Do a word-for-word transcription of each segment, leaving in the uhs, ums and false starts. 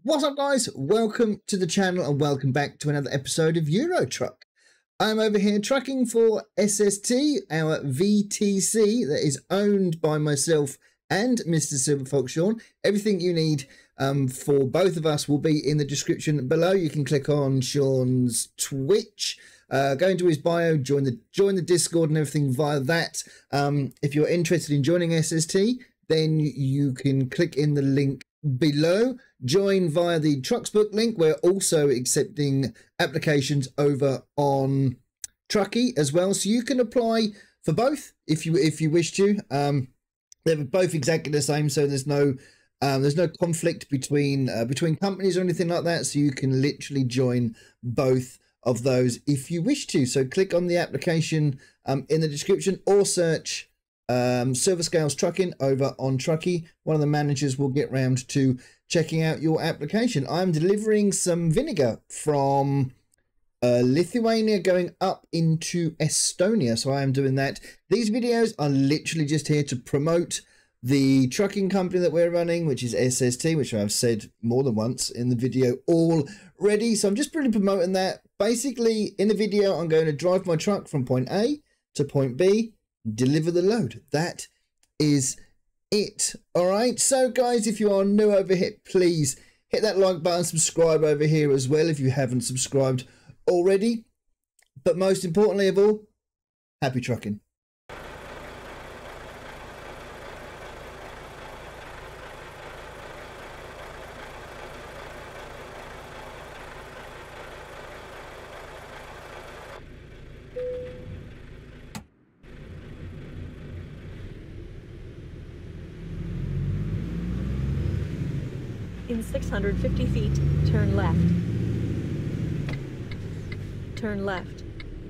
What's up, guys? Welcome to the channel and welcome back to another episode of Euro Truck. I'm over here trucking for S S T, our V T C that is owned by myself and Mister Silver Fox Sean. Everything you need um, for both of us will be in the description below. You can click on Sean's Twitch, uh, go into his bio, join the join the Discord and everything via that. Um, if you're interested in joining S S T, then you can click in the link below. Join via the Trucksbook link. We're also accepting applications over on Truckee as well, so you can apply for both if you if you wish to. Um, they're both exactly the same, so there's no um, there's no conflict between uh, between companies or anything like that. So you can literally join both of those if you wish to. So click on the application um, in the description or search um Silver Scales Trucking over on Truckee. One of the managers will get round to checking out your application. I'm delivering some vinegar from uh, Lithuania going up into Estonia, so I am doing that. These videos are literally just here to promote the trucking company that we're running, which is S S T, which I've said more than once in the video already. So I'm just really promoting that. Basically, in the video, I'm going to drive my truck from point A to point B, deliver the load. That is it. All right, so guys, if you are new over here, please hit that like button, subscribe over here as well if you haven't subscribed already. But most importantly of all, happy trucking. In six hundred fifty feet, turn left. Turn left.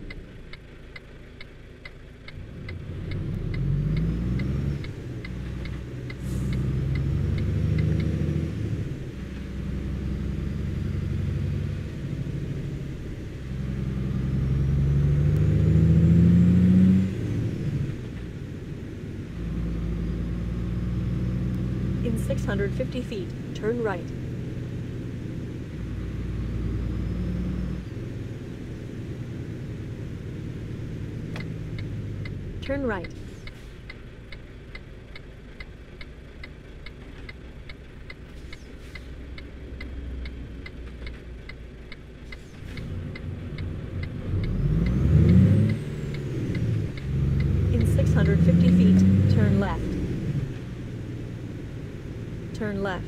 In six hundred fifty feet, turn right. Turn right. In six hundred fifty feet, turn left. Turn left.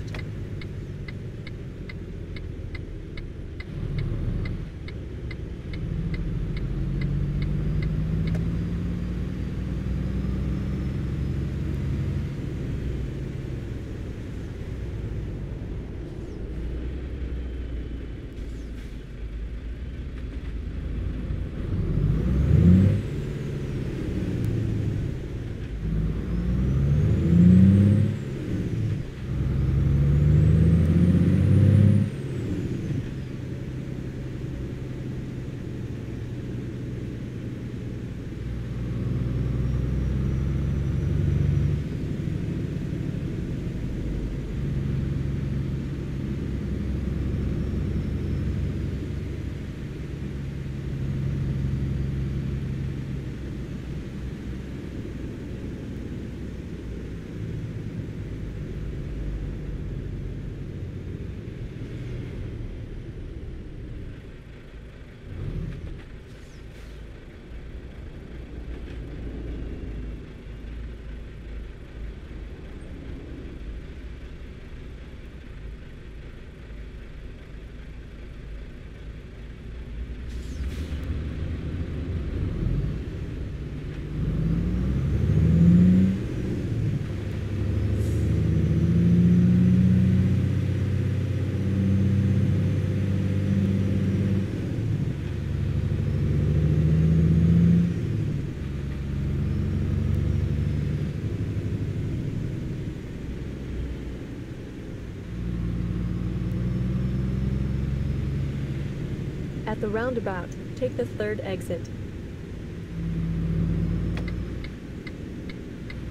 At the roundabout, take the third exit.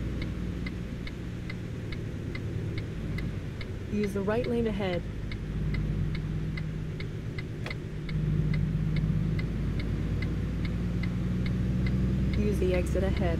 Use the right lane ahead. use the exit ahead.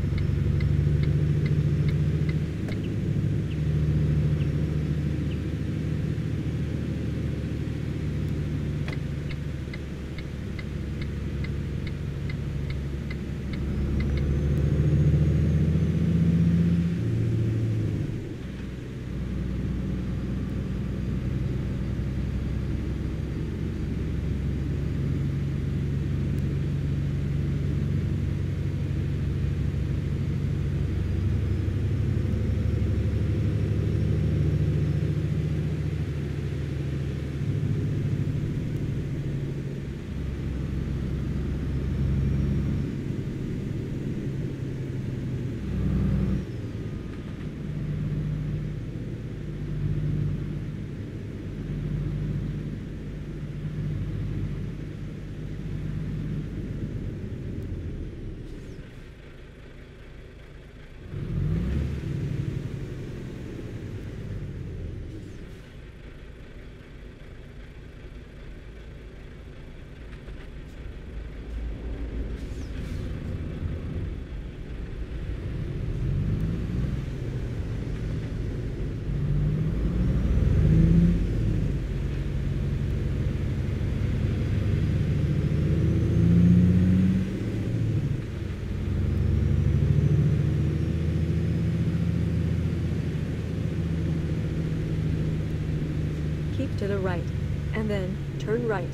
Keep to the right, and then turn right.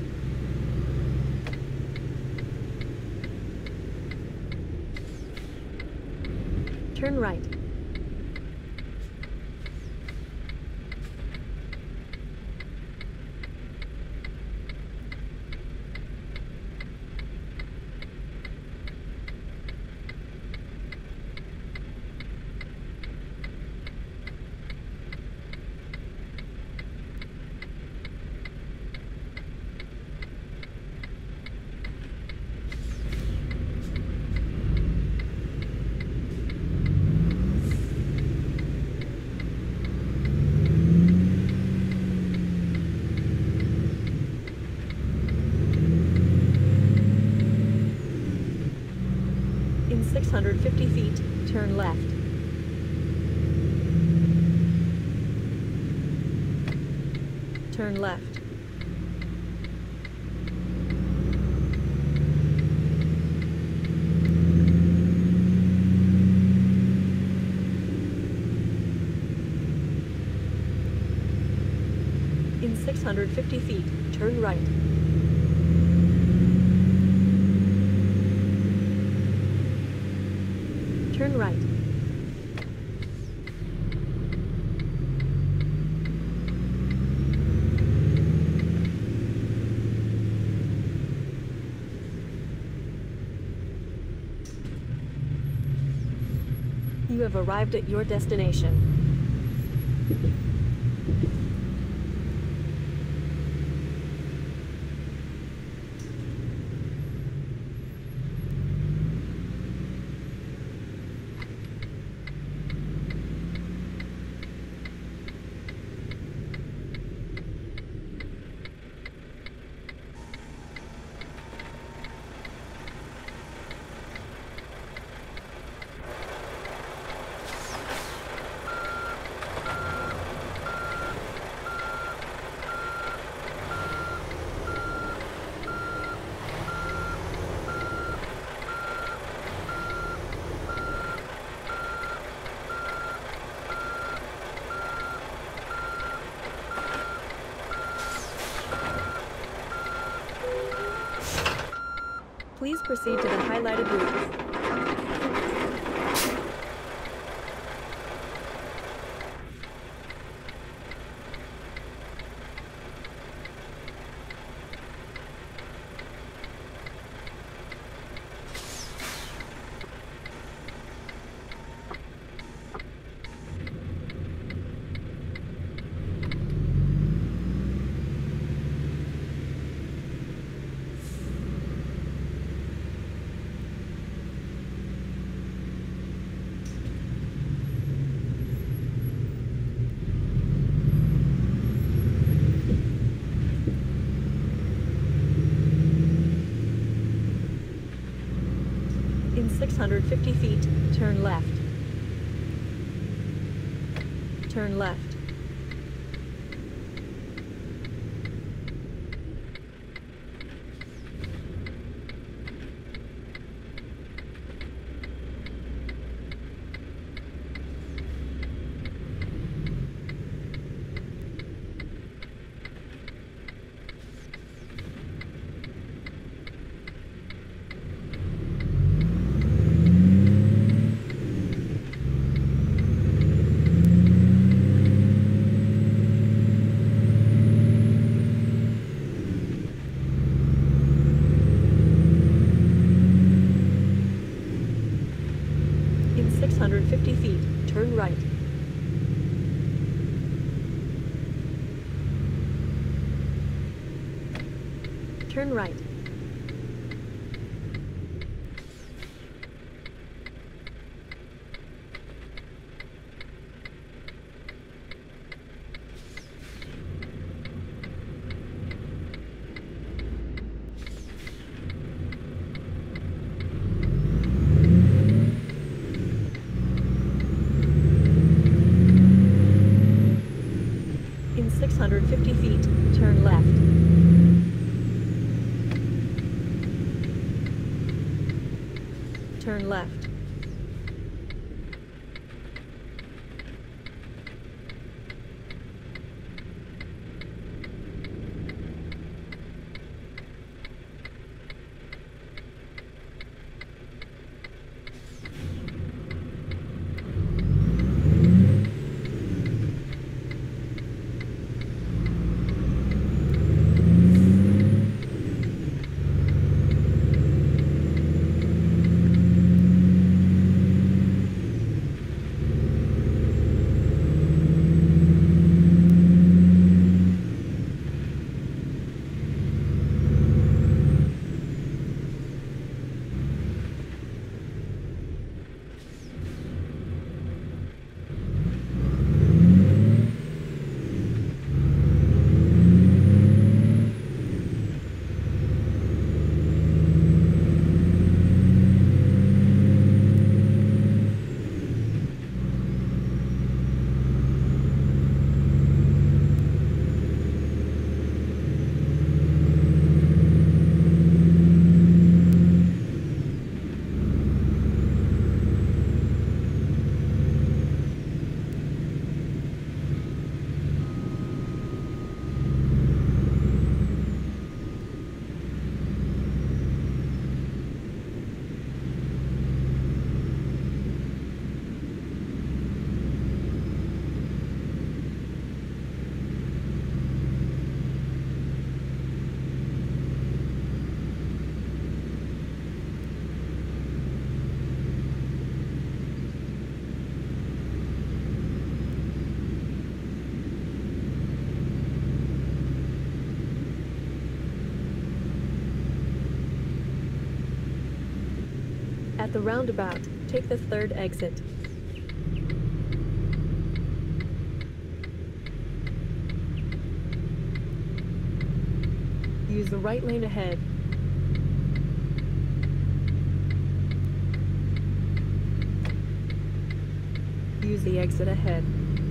Turn right. six hundred fifty feet, turn left. Turn left. In six hundred fifty feet, turn right. Turn right. You have arrived at your destination. Please proceed to the highlighted route. six hundred fifty feet, turn left. Turn left. six hundred fifty feet, turn right. Turn right. six hundred fifty feet, turn left. Turn left. At the roundabout, take the third exit. Use the right lane ahead. Use the exit ahead.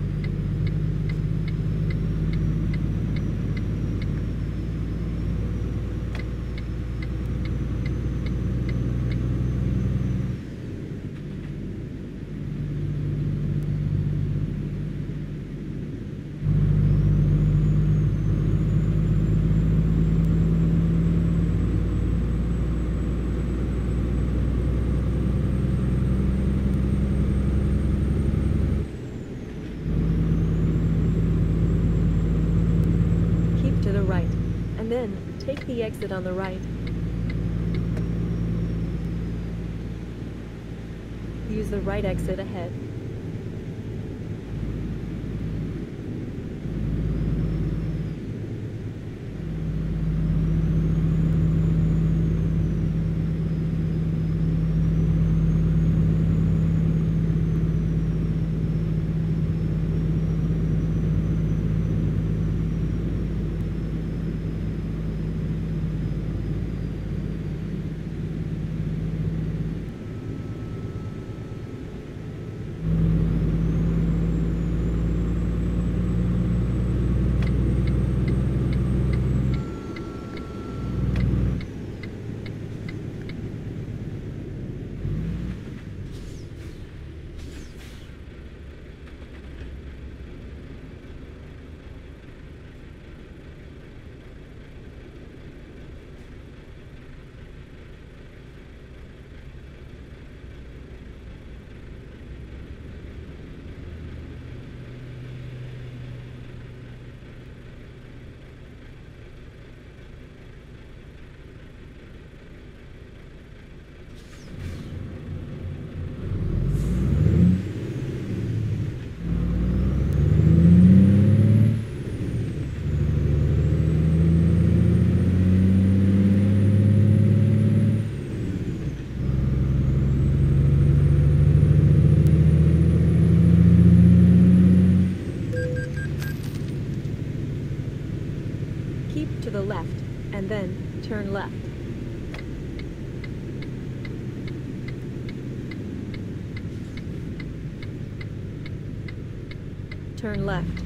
Then, take the exit on the right. Use the right exit ahead. Keep to the left, and then turn left. Turn left.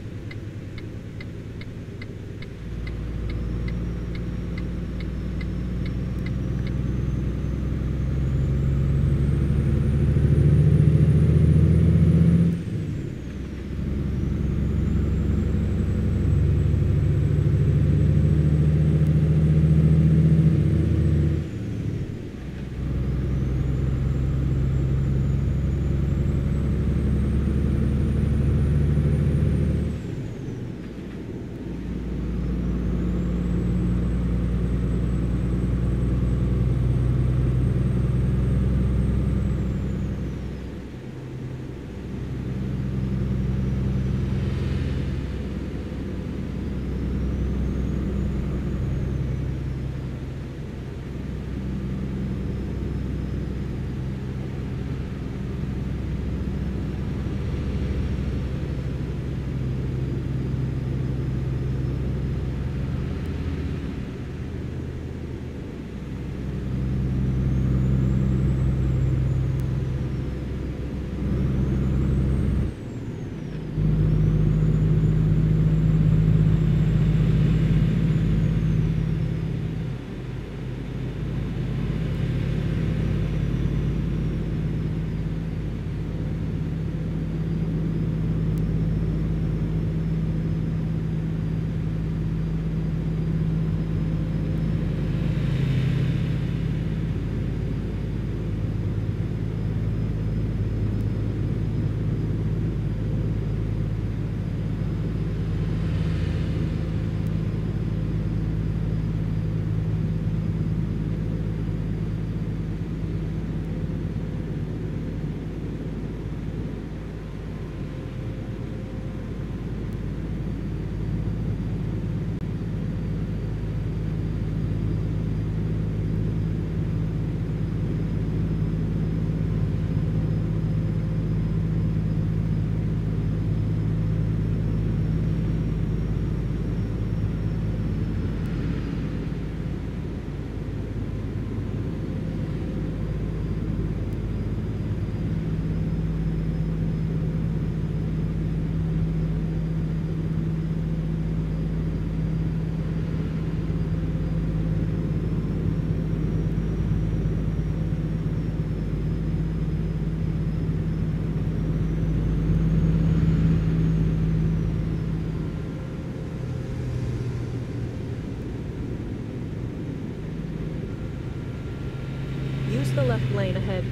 Use the left lane ahead.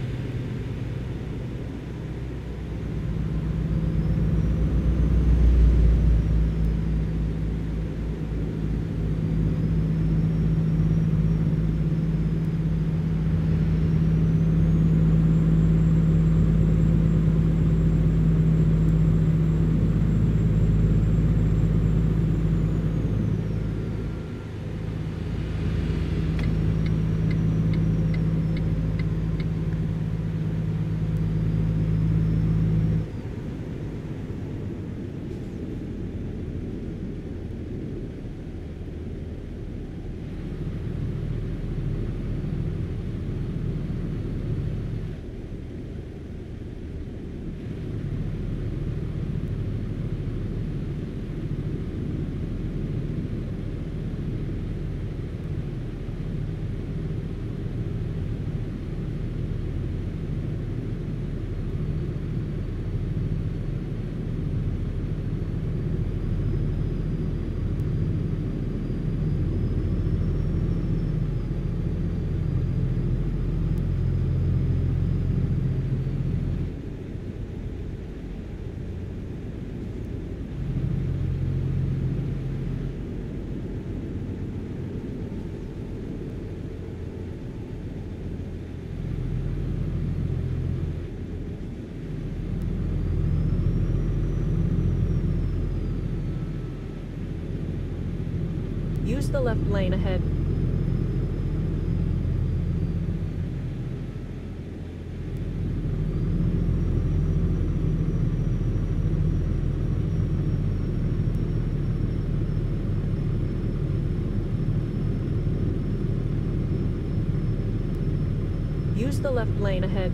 Use the left lane ahead. Use the left lane ahead.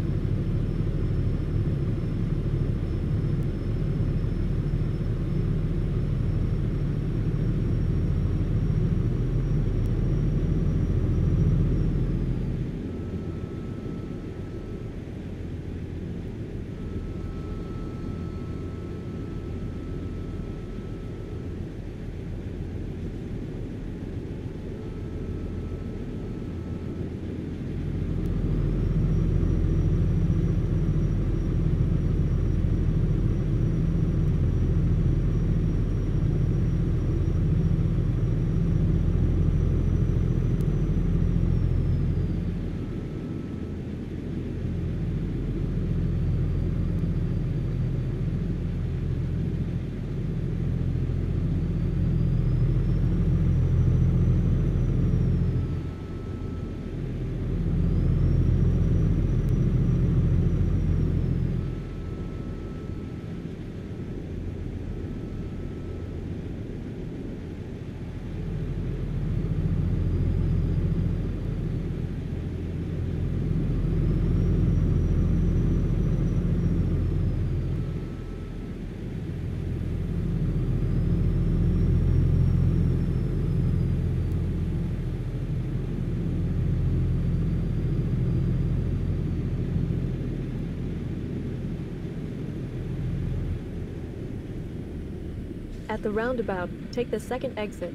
At the roundabout, take the second exit.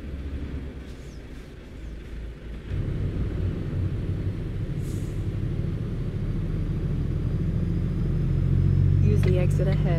Use the exit ahead.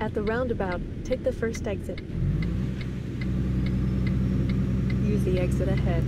At the roundabout, take the first exit. Use the exit ahead.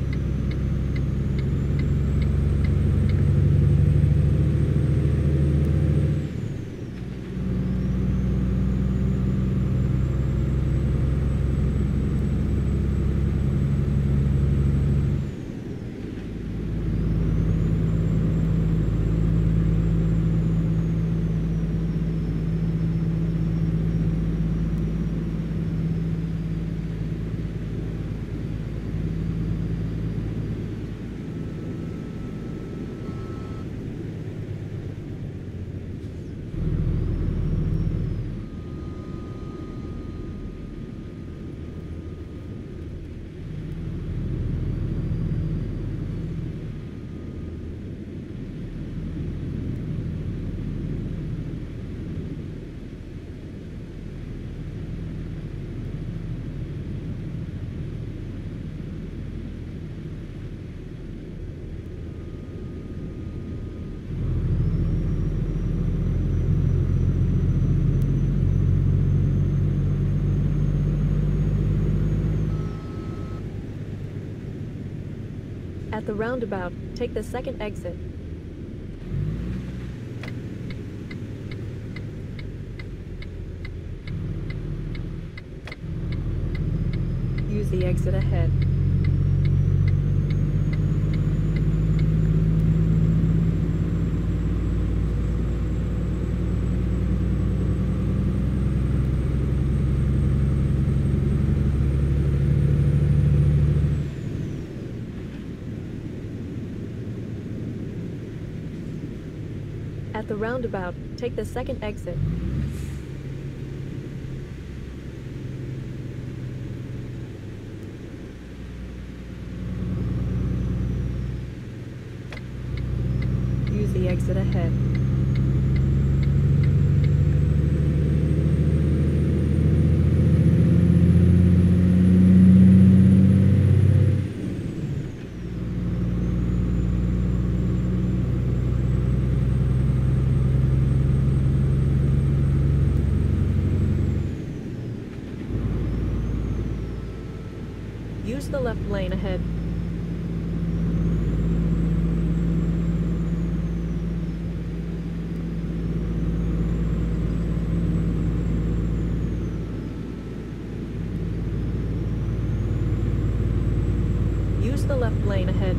At the roundabout, take the second exit. Use the exit ahead. At the roundabout, take the second exit. Use the exit ahead. Use the left lane ahead. Use the left lane ahead.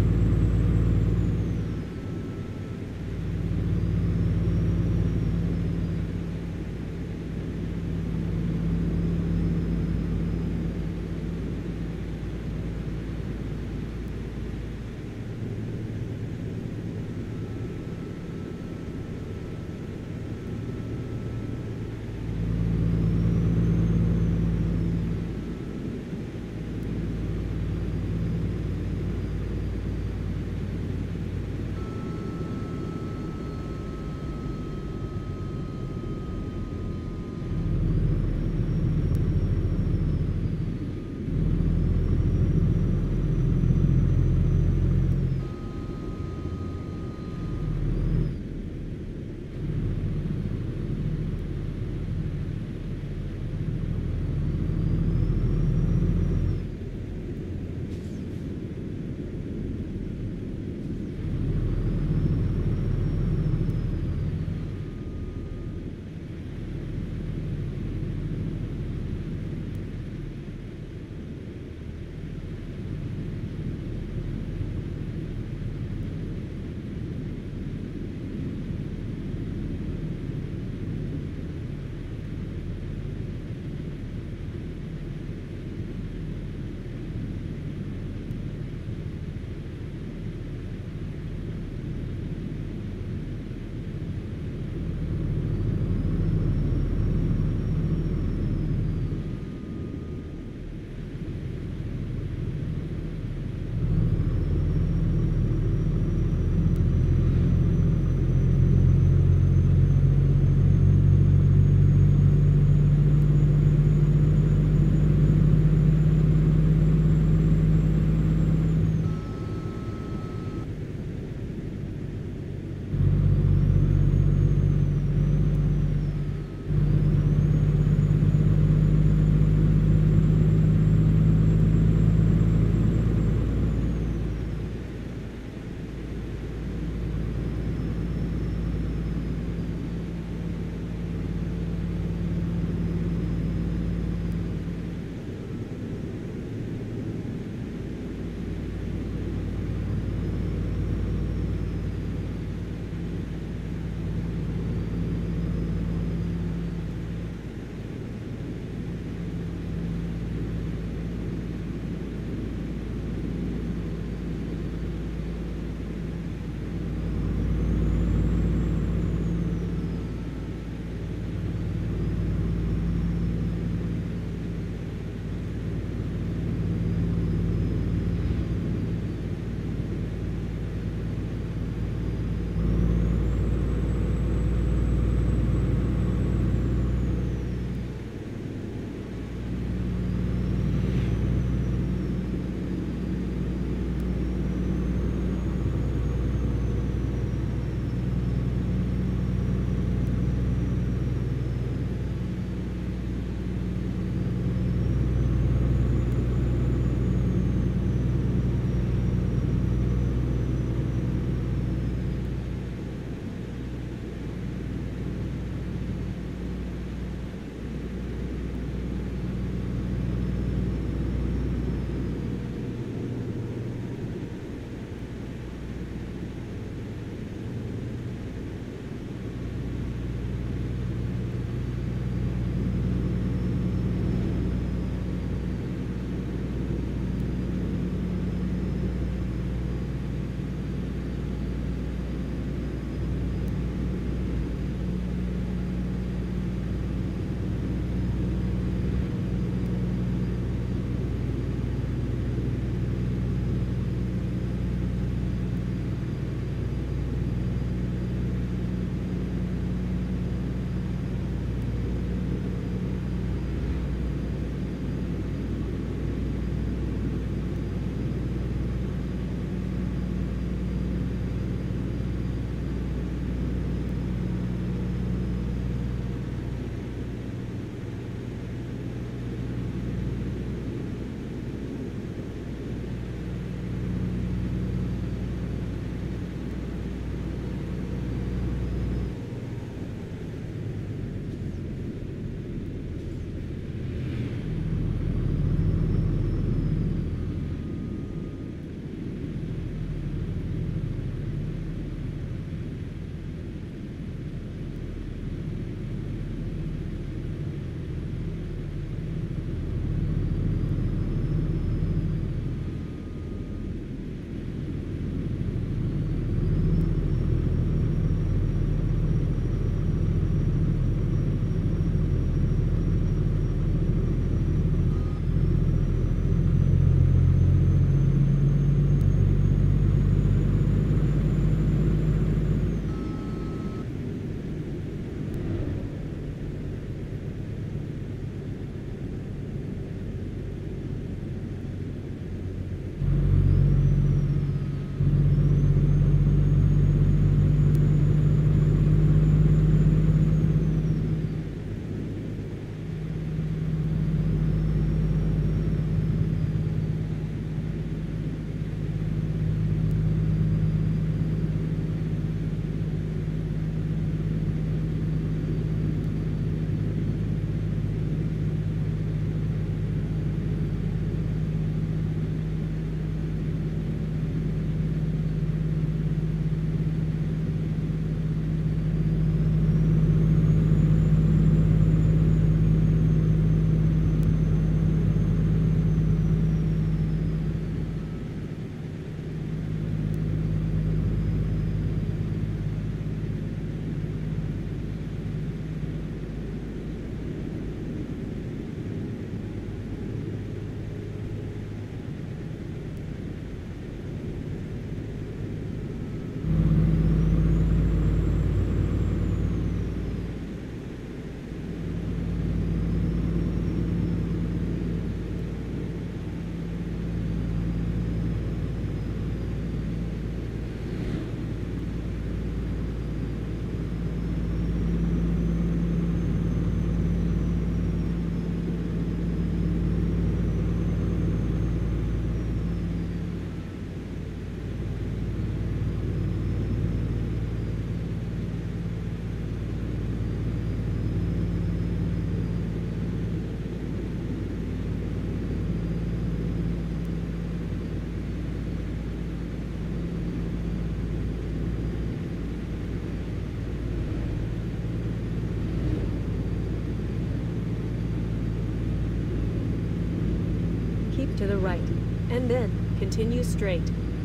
Keep to the right, and then continue straight.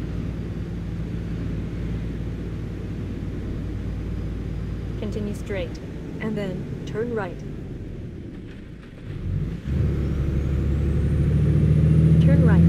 Continue straight, and then turn right. Turn right.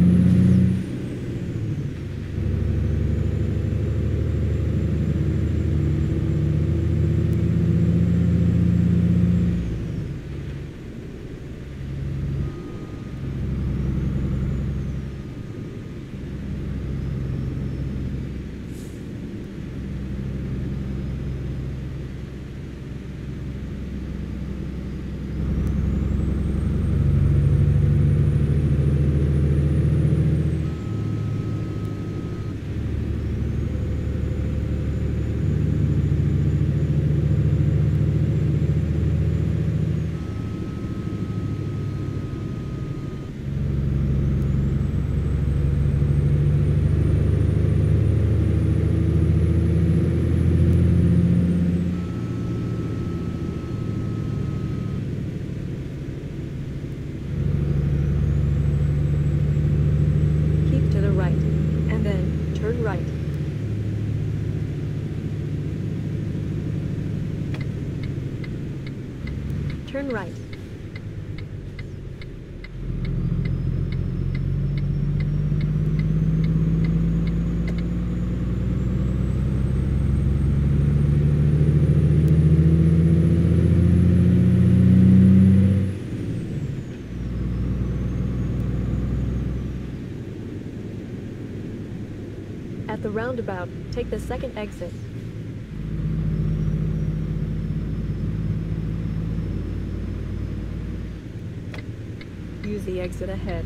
Right. Turn right. At the roundabout, take the second exit. Use the exit ahead.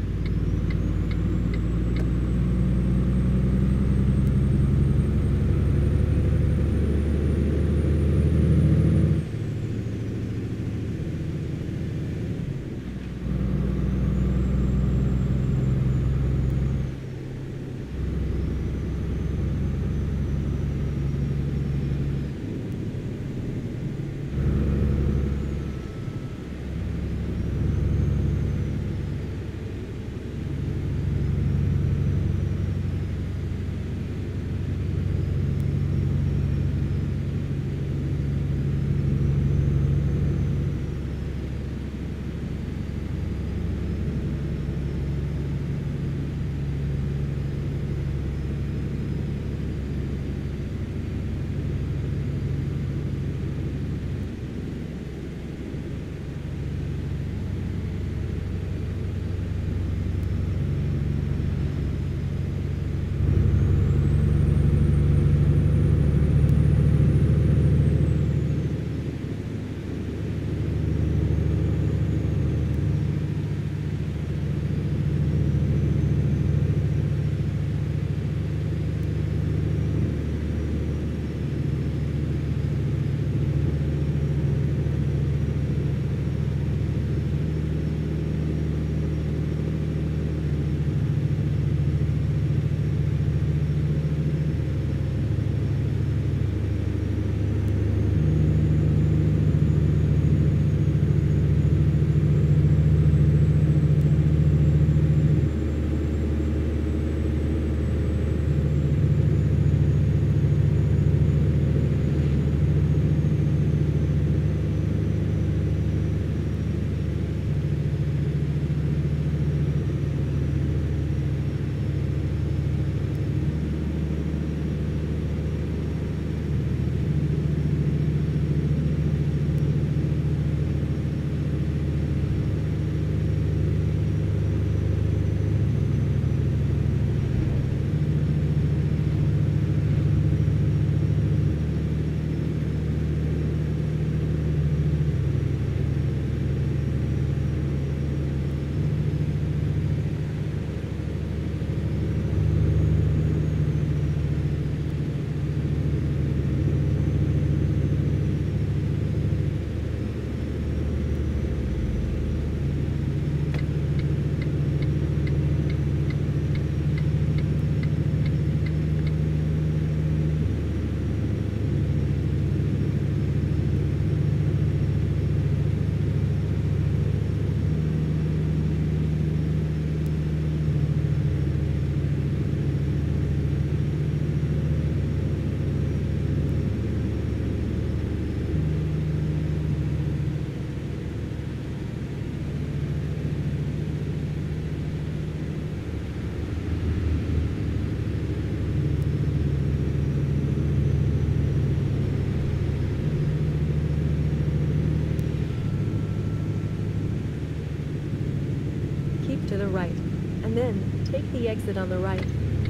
to the right, and then take the exit on the right.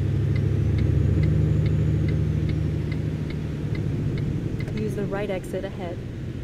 Use the right exit ahead.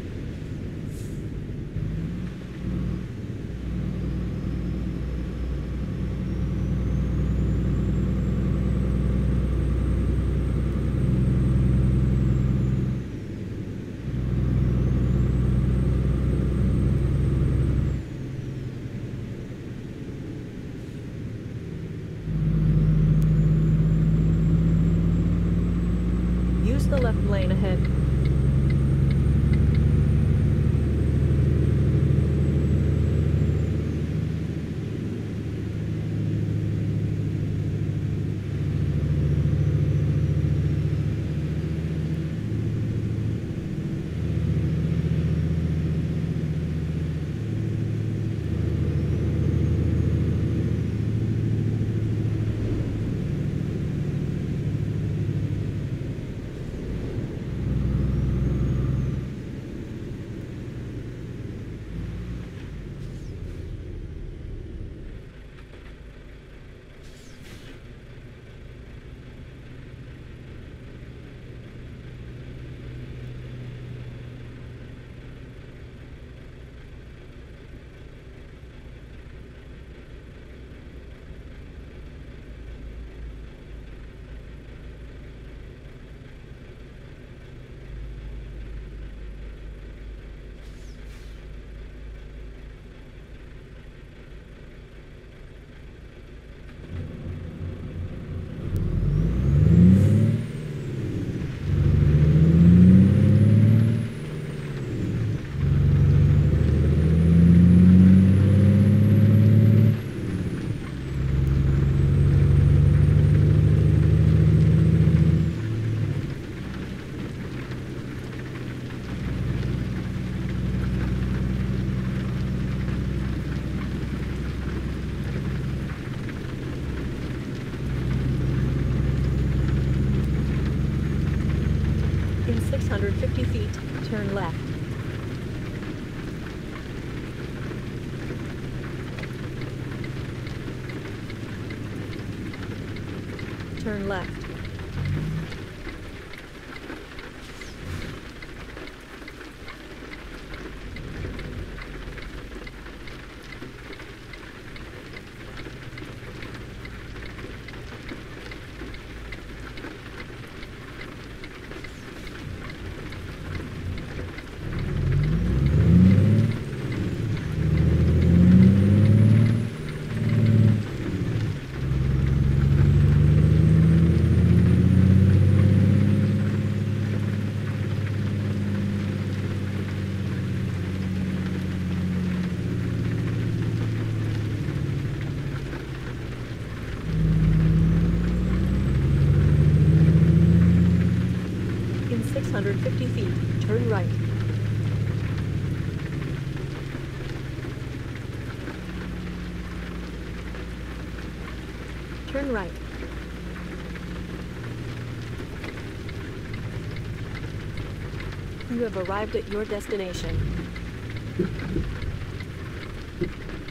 Use the left lane ahead. In six hundred fifty feet, turn left. Turn left. six hundred fifty feet, turn right. Turn right. You have arrived at your destination.